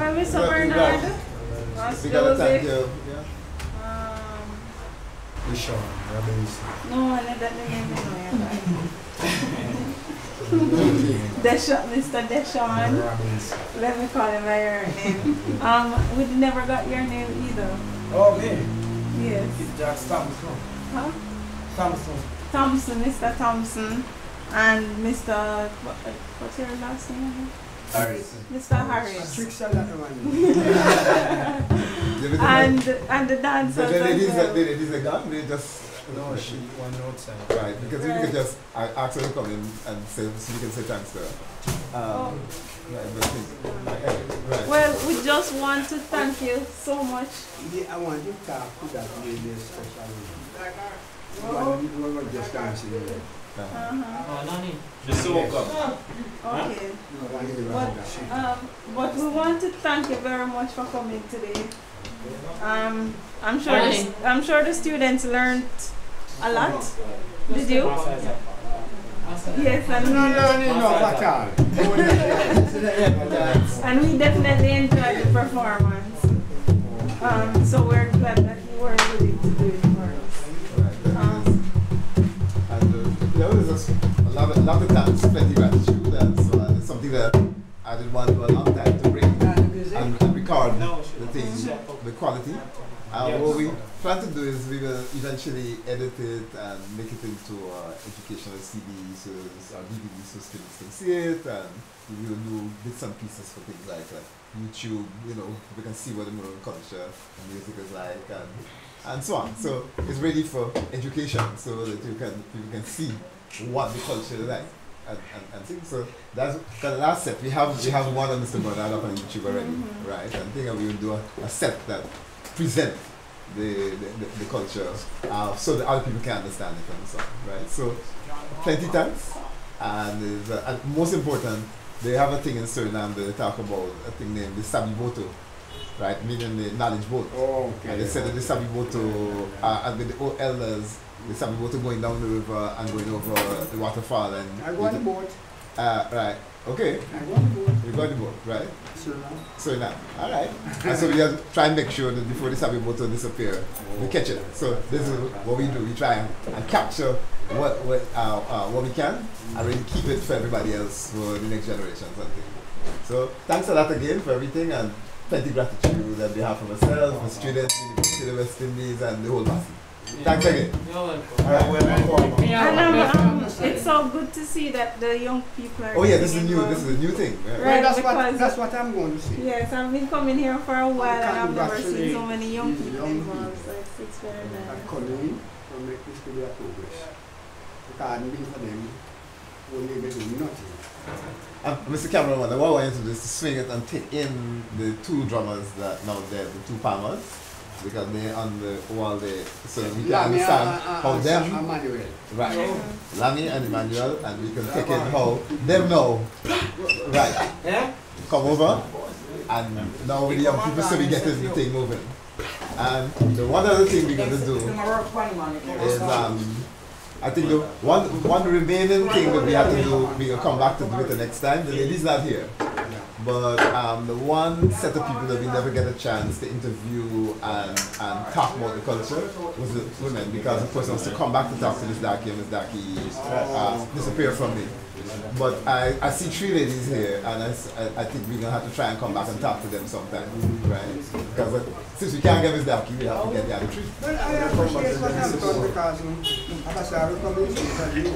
Well, Mr. Bernard, We gotta thank you. Yeah. Deshaun, Robbins. No, I need that name. Deshaun, Mr. Deshaun. Robbins. Let me call him by your name. We never got your name either. Oh, me? Yes. It's Jack Thompson. Huh? Thompson. Thompson, Mr. Thompson, and Mr. What's your last name? Harris. Mr. Harris. Strict salad one. And the dancers. The ladies are gone, they just. No, she went outside. Right, because we could just ask her to come in and say, so we can say thanks to her. Right. Well, we just want to thank you so much. Yeah, I want you to talk to that lady especially. We were just dancing there. Just woke up. Okay. But we want to thank you very much for coming today. I'm sure the students learned a lot. Did you? Yes, and and we definitely enjoyed the performance. So we're glad that you were willing to do it for us. There was just a lot of times, plenty gratitude, and so it's something that I did want for a long time to bring and record the thing, the quality. What we plan to do is we will eventually edit it and make it into educational CDs or DVDs so students can see it, and we will do bits and pieces for things like YouTube, you know, we can see what the Maroon culture and music is like, and so on. So it's ready for education, so that you can see what the culture is like and things. So that's the last set. We have one on Mr. Bernard up on YouTube already, right? And I think we will do a set that present the culture so that other people can understand it and so on, right? So plenty thanks, and most important, they have a thing in Suriname that they talk about, a thing named the Sabi Boto, right? Meaning the knowledge boat. Oh, okay. And they said that the Sabi Boto, and with the old elders, the Sabi Boto going down the river and going over the waterfall. And I go on the boat. Right. Okay. I go on the boat. You got the boat, right? Suriname. All right. And so we just try and make sure that before the Sabi Boto disappear, we catch it. So this is what we do. We try and capture what we can and really keep it for everybody else, for the next generation. So thanks a lot again for everything, and plenty gratitude on behalf of myself, the students, University of the West Indies, and the whole massive. Thanks again. You're welcome. All right. And it's so good to see that the young people are. Oh yeah, this is a new thing. Yeah. Right, that's what I'm going to see. Yes, I've been coming here for a while and I've never seen so many young people involved. So it's very nice. I'm coming to make this to be a progress. Because I'm for them, only they do nothing. Mr. Cameraman, what I want you to do is to swing it and take in the two drummers that now there, the two palmers, because they're on the wall there, so we can understand how them, Emmanuel. right, Lamy and Emmanuel, and we can take in how them know, right, come over, and now with the young people, so we get the thing moving. And the one other thing we're going to do is, I think the one remaining thing that we have to do, we will come back to do it the next time. The lady's not here. But the one set of people that we never get a chance to interview and talk about the culture was the women, because of course I was to come back to talk to Miss Daki, and Miss Daki disappeared from me. But I see three ladies here, and I think we're going to have to try and come back and talk to them sometime, right? Because since we can't get Miss Daki, we have to get the other three. Well, I appreciate what I'm done, because Abasari coming to you.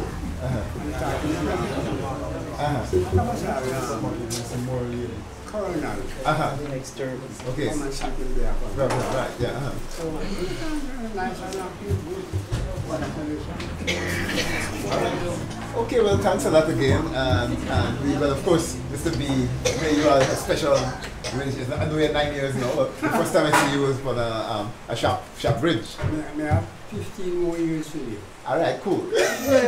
Colonel. Next term. Okay. Come and sit in there. Right, yeah. So, nice enough. Okay, well, thanks a lot again, and we will, of course, Mr. B, may you are a special relationship. I know you're 9 years now, but the first time I see you was for a shop bridge. May I have 15 more years to live. All right, cool. Good.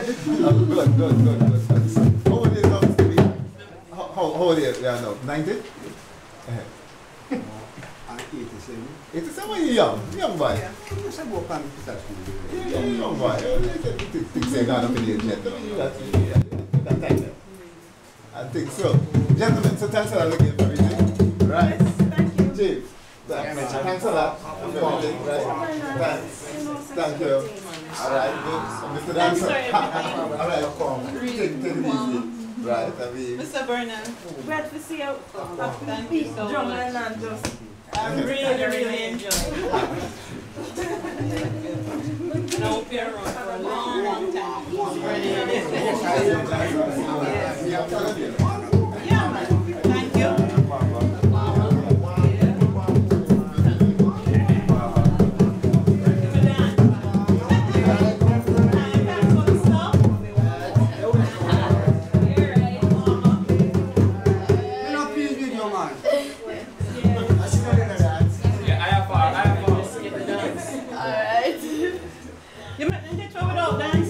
How old is now, Mr. B? How old are you now? 90? I'm 87. 87? You're young boy. Yeah, yes, I work on that. Young boy. Things are gone up in the age yet. You got time there. I think so. Gentlemen, so thanks a lot again for everything. Right. James. Thanks a lot for everything, right? Thanks. Thank you. All right, good. Mr. Dancer. All right, take it easy. Right, I mean. Mr. Bernard, glad to see you. Thank you so much. And just, I'm really enjoying it. And I hope you're around for a long time. Yeah, man. Thank you. You might get trouble without dance.